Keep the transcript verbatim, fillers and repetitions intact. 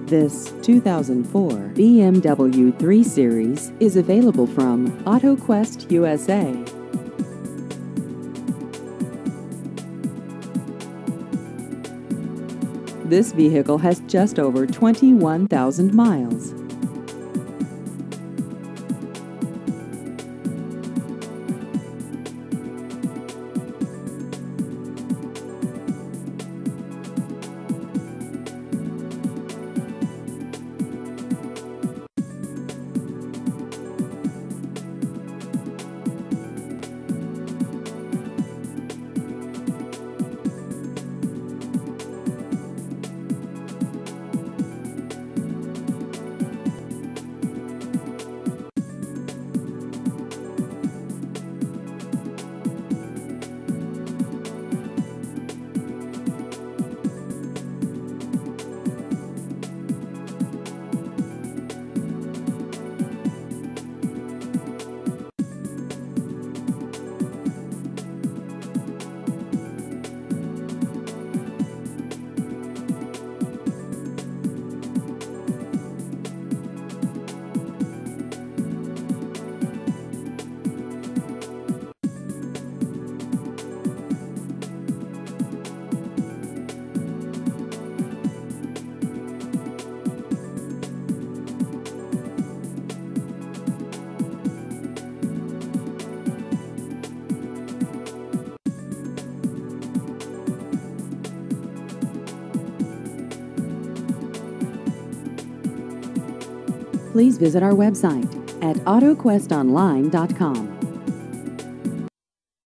This two thousand four B M W three Series is available from AutoQuest U S A. This vehicle has just over twenty-one thousand miles. Please visit our website at auto quest online dot com.